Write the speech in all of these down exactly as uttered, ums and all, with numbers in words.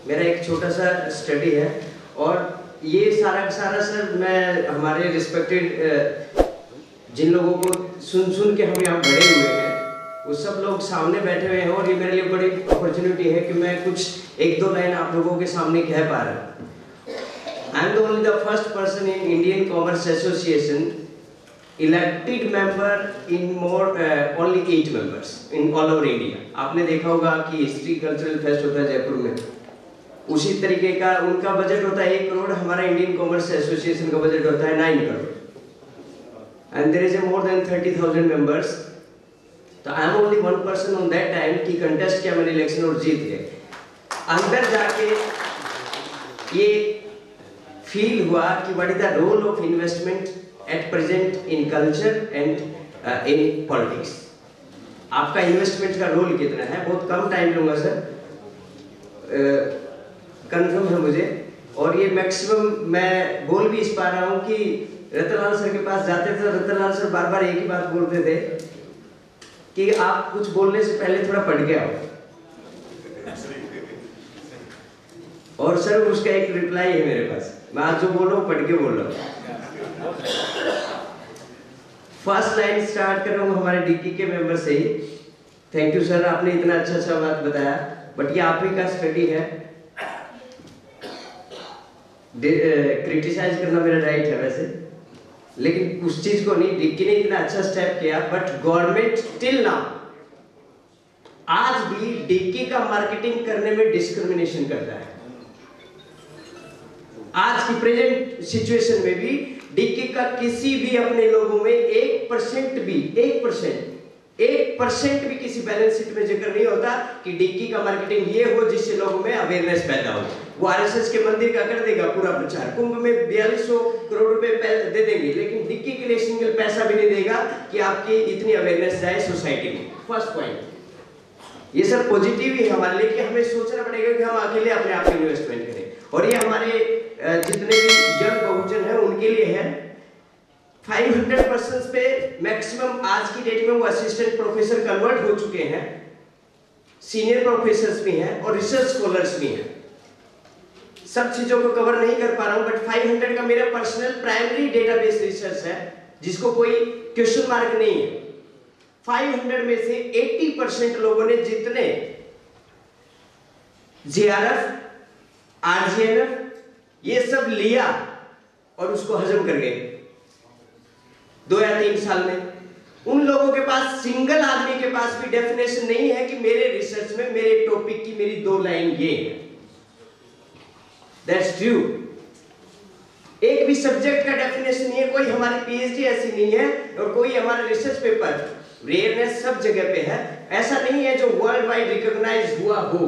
मेरा एक छोटा सा स्टडी है और ये सारा सारा सर मैं हमारे रिस्पेक्टेड जिन लोगों को सुन सुन के हम यहाँ बड़े हुए हैं वो सब लोग सामने बैठे हुए हैं और ये मेरे लिए बड़ी अपॉर्चुनिटी है कि मैं कुछ एक दो लाइन आप लोगों के सामने कह पा रहा हूँ। I am the only the first person in Indian commerce association elected member in more only eight members in all over India. आपने देखा होगा कि हिस्ट्री कल्चरल फेस्ट होता है जयपुर में, उसी तरीके का उनका बजट होता है एक करोड़, हमारा इंडियन कॉमर्स एसोसिएशन का बजट होता है nine crore and there is a more than thirty thousand members. तो I am only one person on that time कि कंटेस्ट किया मैंने इलेक्शन और जीत गए। अंदर जाके ये फील हुआ कि what is the role of investment at present in culture and in politics. आपका इन्वेस्टमेंट का रोल कितना है। बहुत कम टाइम लूंगा सर, कंफर्म uh, है मुझे, और ये मैक्सिमम मैं बोल भी इस पा रहा हूँ कि रतनलाल सर के पास जाते थे, रतनलाल सर बार बार एक ही बात बोलते थे कि आप कुछ बोलने से पहले थोड़ा पढ़ के आओ, और सर उसका एक रिप्लाई है मेरे पास, मैं आज जो बोल रहा हूँ पढ़ के बोल रहा हूँ। फर्स्ट लाइन स्टार्ट कर रहा हूँ हमारे डीकी के मेंबर से ही। थैंक यू सर, आपने इतना अच्छा अच्छा बात बताया, बट ये आप ही का स्टडी है, क्रिटिसाइज करना मेरा राइट है वैसे, लेकिन उस चीज को नहीं, डिक्की ने इतना अच्छा स्टेप किया, बट गवर्नमेंट टिल नाउ आज भी डिक्की का मार्केटिंग करने में डिस्क्रिमिनेशन करता है। आज की प्रेजेंट सिचुएशन में भी डिक्की का किसी भी अपने लोगों में एक परसेंट भी एक परसेंट एक परसेंट भी किसी बैलेंस शीट में जिक्र नहीं होता कि डिक्की का मार्केटिंग ये हो जिससे लोगों में अवेयरनेस पैदा हो। वो आरएसएस के मंदिर का कर देगा पूरा प्रचार, कुंभ में बयालीस सौ करोड़ रुपए दे देंगे, लेकिन डिक्की के लिए सिंगल पैसा भी नहीं देगा कि आपकी इतनी अवेयरनेस जाए सोसाइटी में। फर्स्ट पॉइंट ये सब पॉजिटिव ही है हमारे लिए कि हमें सोचना पड़ेगा कि हम अकेले अपने आप में इन्वेस्टमेंट करें, और ये हमारे जितने भी यंग बहुजन है उनके लिए है। पाँच सौ पर्सन पे मैक्सिमम आज की डेट में वो असिस्टेंट प्रोफेसर कन्वर्ट हो चुके हैं, सीनियर प्रोफेसर्स भी हैं और रिसर्च स्कॉलर्स भी हैं। सब चीजों को कवर नहीं कर पा रहा हूं, बट पाँच सौ का मेरा पर्सनल प्राइमरी डेटाबेस रिसर्च है जिसको कोई क्वेश्चन मार्क नहीं है। पाँच सौ में से अस्सी परसेंट लोगों ने जितने जेआरएफ, आरजीएनएफ ये सब लिया और उसको हजम कर गए दो या तीन साल में, उन लोगों के पास, सिंगल आदमी के पास भी डेफिनेशन नहीं है कि मेरे रिसर्च में मेरे टॉपिक की मेरी दो लाइन ये है। That's true. एक भी सब्जेक्ट का डेफिनेशन नहीं है, कोई हमारी पीएचडी ऐसी नहीं है और कोई हमारा रिसर्च पेपर, रेयरनेस सब जगह पे है, ऐसा नहीं है जो वर्ल्ड वाइड रिकॉग्नाइज हुआ हो।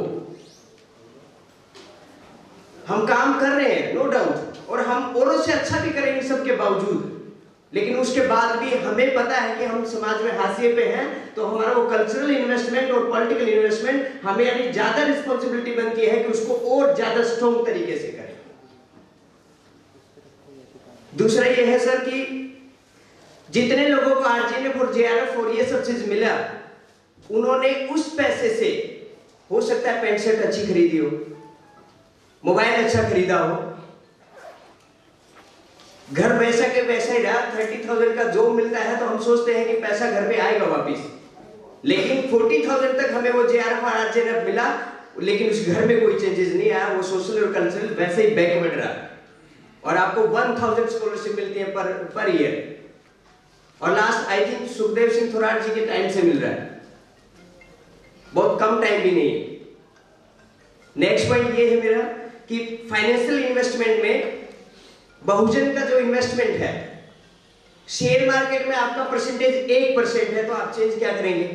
हम काम कर रहे हैं नो डाउट, और हम औरों से अच्छा भी करेंगे सबके बावजूद, लेकिन उसके बाद भी हमें पता है कि हम समाज में हाशिए पे हैं, तो हमारा वो कल्चरल इन्वेस्टमेंट और पॉलिटिकल इन्वेस्टमेंट हमें यानी ज्यादा रिस्पॉन्सिबिलिटी बनती है कि उसको और ज्यादा स्ट्रॉन्ग तरीके से करें। दूसरा ये है सर कि जितने लोगों को आरजीएनएफ और जेआरएफ और ये सब चीज मिला, उन्होंने उस पैसे से हो सकता है पैंट शर्ट अच्छी खरीदी हो, मोबाइल अच्छा खरीदा हो, घर वैसा के वैसा ही रहा। थर्टी थाउजेंड का जॉब मिलता है तो हम सोचते हैं कि पैसा घर पे आएगा वापिस, लेकिन फोर्टी थाउजेंड तक हमें वो जेआरएफ और आरजीएनएफ मिला, लेकिन उस घर में कोई चेंजेस नहीं आया, वो सोशल और कल्चरल वैसे ही बैकवर्ड रहा। और आपको वन थाउजेंड स्कॉलरशिप मिलती है पर पर ईयर, और last I think Sukhdev Singh Thorat ji के टाइम से मिल रहा है, बहुत कम टाइम भी नहीं है। नेक्स्ट पॉइंट ये है मेरा कि फाइनेंशियल इन्वेस्टमेंट में बहुजन का जो इन्वेस्टमेंट है, शेयर मार्केट में आपका परसेंटेज एक परसेंट है तो आप चेंज क्या करेंगे?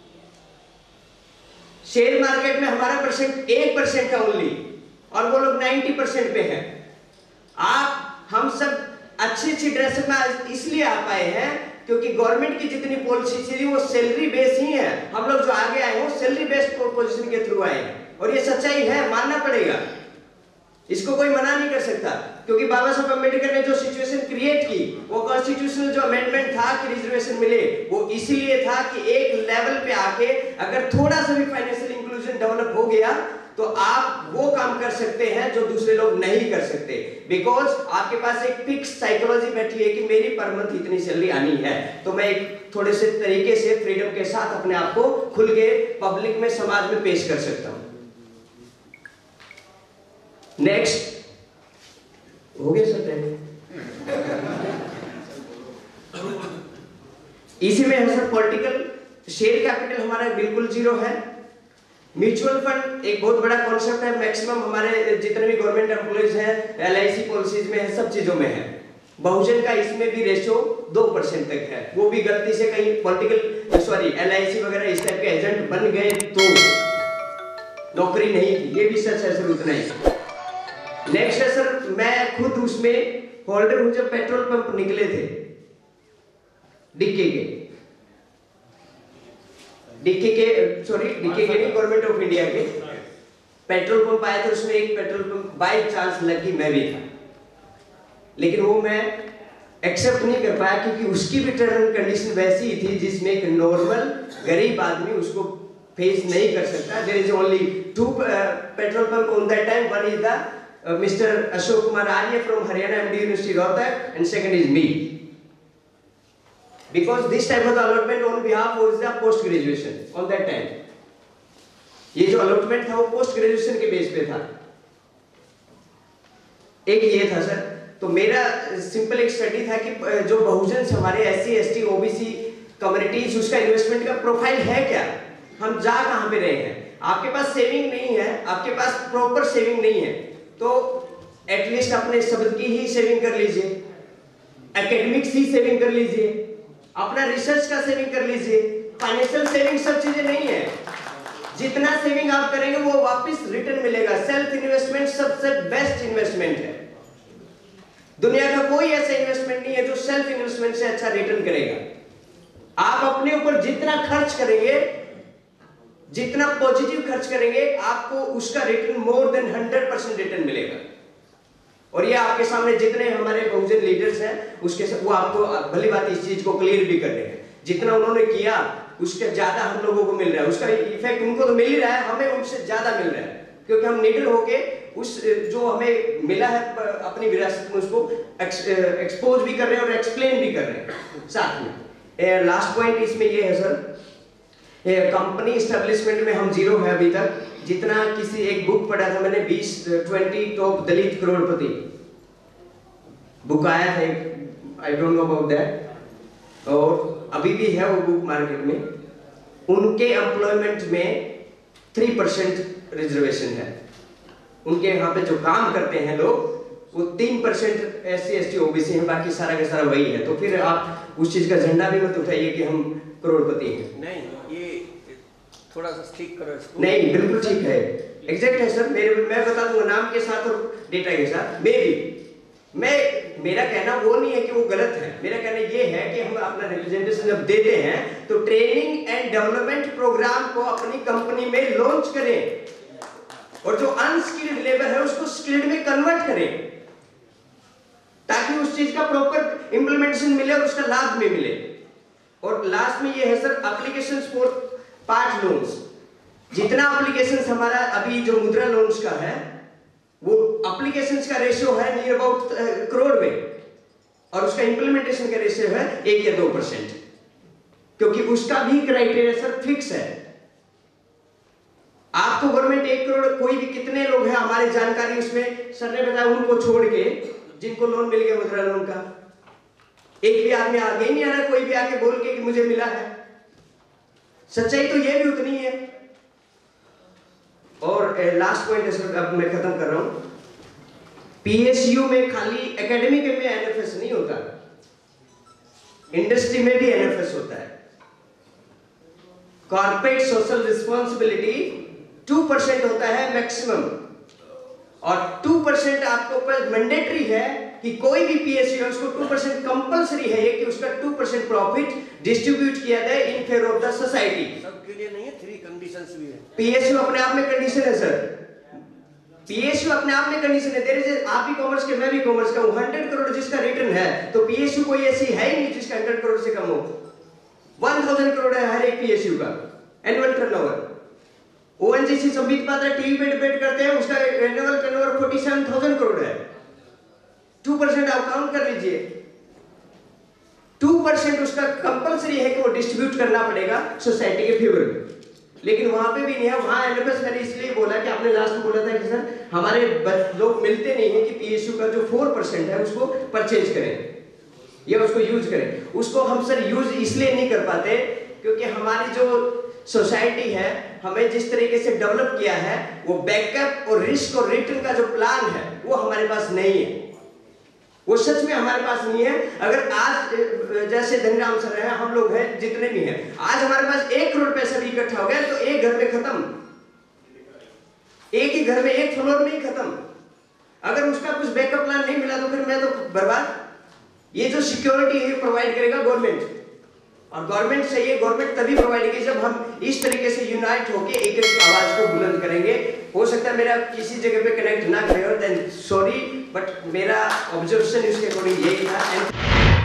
शेयर मार्केट में हमारा परसेंट एक परसेंट है ओनली, और वो लोग नाइन्टी परसेंट पे हैं। आप हम सब अच्छी अच्छी ड्रेस में इसलिए आ पाए हैं क्योंकि गवर्नमेंट की जितनी पॉलिसी थी वो सैलरी बेस ही है। हम लोग जो आगे आए हो सैलरी बेस्ड पोजीशन के थ्रू आए, और ये सच्चाई है, मानना पड़ेगा, इसको कोई मना नहीं कर सकता। क्योंकि बाबा साहब अम्बेडकर ने जो सिचुएशन क्रिएट की, वो कॉन्स्टिट्यूशनल जो अमेंडमेंट था कि रिजर्वेशन मिले, वो इसीलिए था कि एक लेवल पे आके अगर थोड़ा सा भी फाइनेंशियल इंक्लूजन डेवलप हो गया तो आप वो काम कर सकते हैं जो दूसरे लोग नहीं कर सकते, बिकॉज आपके पास एक फिक्स साइकोलॉजी बैठी है कि मेरी पर मंथ इतनी सैलरी आनी है, तो मैं एक थोड़े से तरीके से फ्रीडम के साथ अपने आप को खुल के पब्लिक में, समाज में पेश कर सकता हूं। नेक्स्ट हो गया सर टाइम? इसी में है सर पॉलिटिकल शेयर कैपिटल हमारा बिल्कुल जीरो है। म्यूचुअल फंड एक बहुत बड़ा कॉन्सेप्ट है, मैक्सिमम हमारे जितने भी गवर्नमेंट एम्प्लॉइज हैं एल आई सी पॉलिसीज में है, सब चीजों में है। बहुजन का इसमें भी रेशो दो परसेंट तक है, वो भी गलती से कहीं political sorry L I C वगैरह इस टाइप के एजेंट बन गए तो नौकरी नहीं थी, ये भी सच है सर, उतना ही। नेक्स्ट है सर, मैं खुद उसमें होल्डर हूं जब पेट्रोल पंप निकले थे डिक्की के डिक्की के सॉरी डिक्की के नहीं, गवर्नमेंट ऑफ इंडिया के पेट्रोल पंप आया था, उसमें एक पेट्रोल पंप बाय चांस लगी, मैं भी था, लेकिन वो मैं एक्सेप्ट नहीं कर पाया क्योंकि उसकी भी टर्म एंड कंडीशन वैसी ही थी जिसमें एक नॉर्मल गरीब आदमी उसको फेस नहीं कर सकता। There is only two petrol pump on that time, one is the mister Ashok Kumar Arya from Haryana MD university Rohtak and second is me, because this type of allotment on behalf of the post graduation on that time, ये जो allotment था वो post graduation के base पे था। एक ये था सर, तो मेरा सिंपल एक स्टडी था कि जो बहुजन हमारे S C S T O B C communities, उसका इन्वेस्टमेंट का प्रोफाइल है क्या, हम जा कहां पे रहे हैं। आपके पास सेविंग नहीं है, आपके पास प्रॉपर सेविंग नहीं है, तो एटलीस्ट अपने शब्द की ही सेविंग कर लीजिए, एकेडमिक्स ही सेविंग कर लीजिए, अपना रिसर्च का सेविंग कर लीजिए। फाइनेंशियल सेविंग सब चीजें नहीं है, जितना सेविंग आप करेंगे वो वापस रिटर्न मिलेगा। सेल्फ इन्वेस्टमेंट सबसे बेस्ट इन्वेस्टमेंट है, दुनिया का कोई ऐसा इन्वेस्टमेंट नहीं है जो सेल्फ इन्वेस्टमेंट से अच्छा रिटर्न करेगा। आप अपने ऊपर जितना खर्च करेंगे, जितना पॉजिटिव खर्च करेंगे, आपको उसका return more than hundred percent return मिलेगा। और ये आपके सामने जितने हमारे बहुजन लीडर्स हैं उसके सब, वो आपको भली बात इस चीज को क्लियर भी कर रहे हैं, जितना उन्होंने किया उसके ज्यादा हम लोगों को मिल रहा है, उसका इफेक्ट उनको तो मिल ही रहा है, हमें उनसे ज्यादा मिल रहा है, क्योंकि हम निडर होके उस जो हमें मिला है अपनी विरासत में उसको एक्सपोज भी कर रहे हैं और एक्सप्लेन भी कर रहे हैं साथ में। लास्ट पॉइंट इसमें ये है सर, कंपनी एस्टेब्लिशमेंट में हम जीरो है अभी तक। जितना किसी एक बुक पढ़ा था मैंने, बीस ट्वेंटी टॉप दलित करोड़पति बुक आया था, I don't know about that, और अभी भी है वो बुक मार्केट में। उनके एम्प्लॉयमेंट में थ्री परसेंट रिजर्वेशन है, उनके यहाँ पे जो काम करते हैं लोग वो तीन percent S C S T O B C है, बाकी सारा का सारा वही है। तो फिर आप उस चीज का झंडा भी मत उठाइए कि हम करोड़पति हैं। नहीं, ये थोड़ा सा ठीक करो इसको। नहीं, बिल्कुल ठीक है, एग्जैक्ट है सर। मेरे मैं बता दूंगा नाम के साथ और डेटा के साथ। मे भी मैं मेरा कहना वो नहीं है कि वो गलत है, मेरा कहना ये है कि हम अपना रिप्रेजेंटेशन जब देते हैं तो ट्रेनिंग एंड डेवलपमेंट प्रोग्राम को अपनी कंपनी में लॉन्च करें, और जो अनस्किल्ड लेबर है उसको स्किल्ड में कन्वर्ट करें, ताकि उस चीज का प्रॉपर इंप्लीमेंटेशन मिले और उसका लाभ में मिले। और लास्ट में ये है sir, applications for part loans. जितना एप्लीकेशंस हमारा अभी जो मुद्रा लोन्स का है, वो एप्लीकेशंस का रेशियो है नियर अबाउट करोड़ में, और उसका इंप्लीमेंटेशन का रेशियो है एक या दो परसेंट, क्योंकि उसका भी क्राइटेरिया सर फिक्स है। आपको गवर्नमेंट एक करोड़, कोई भी कितने लोग हैं हमारे जानकारी उसमें सर ने बताया, उनको छोड़ के जिनको लोन मिल गया मुद्रा लोन का, एक भी आदमी आगे ही नहीं आ रहा कोई भी आके बोल के कि मुझे मिला है। सच्चाई तो ये भी उतनी है। और लास्ट पॉइंट है सर, अब मैं खत्म कर रहा हूं। पीएसयू में खाली एकेडमिक में एनएफएस नहीं होता, इंडस्ट्री में भी एनएफएस होता है। Corporate social responsibility two percent होता है मैक्सिमम, और टू परसेंट आपको पर मैंडेटरी है कि कोई भी पीएसयू है उसको टू परसेंट कंपल्सरी है कि उसका टू परसेंट प्रॉफिट डिस्ट्रीब्यूट किया जाए in favour of the society. सबके लिए नहीं है, थ्री कंडीशंस भी है। पीएसयू अपने आप में कंडीशन है सर, पीएसयू अपने आप में कंडीशन है। देयर इज, आप भी कॉमर्स के, मैं भी कॉमर्स का हूं, हंड्रेड करोड़ जिसका रिटर्न है, तो पीएसयू कोई ऐसी है ही नहीं जिसका हंड्रेड करोड़ से कम हो। वन थाउजेंड करोड़ है हर एक पीएसयू का annual turnover. ONGC Sambit Patra TV पे डिबेट करते हैं, उसका एनुअल टर्नओवर सैंतालीस हज़ार करोड़ है। टू परसेंट आप काउंट कर लीजिए, टू परसेंट उसका कंपलसरी है कि वो डिस्ट्रीब्यूट करना पड़ेगा सोसाइटी के फेवर में, लेकिन वहां पे भी नहीं है। वहां एनएफएस मैंने इसलिए बोला कि आपने लास्ट में बोला था कि सर हमारे लोग मिलते नहीं है कि पीएसयू का जो फोर परसेंट है उसको परचेज करें या उसको यूज करें। उसको हम सर यूज इसलिए नहीं कर पाते क्योंकि हमारी जो सोसाइटी है, हमें जिस तरीके से डेवलप किया है, वो बैकअप और रिस्क और रिटर्न का जो प्लान है वो हमारे पास नहीं है, वो सच में हमारे पास नहीं है। अगर आज जैसे धनीराम सर हैं, हम लोग हैं जितने भी हैं, आज हमारे पास एक करोड़ पैसा भी इकट्ठा हो गया तो एक घर में खत्म, एक ही घर में एक फ्लोर में ही खत्म। अगर उसका कुछ बैकअप प्लान नहीं मिला तो फिर मैं तो बर्बाद। ये जो सिक्योरिटी है प्रोवाइड करेगा गवर्नमेंट, और गवर्नमेंट से ये गवर्नमेंट तभी प्रोवाइड करेगी जब हम इस तरीके से यूनाइट होकर एक एक आवाज को बुलंद करेंगे। हो सकता है मेरा किसी जगह पे कनेक्ट ना करे, देन सॉरी, बट मेरा ऑब्जर्वेशन इसके अकॉर्डिंग यही था।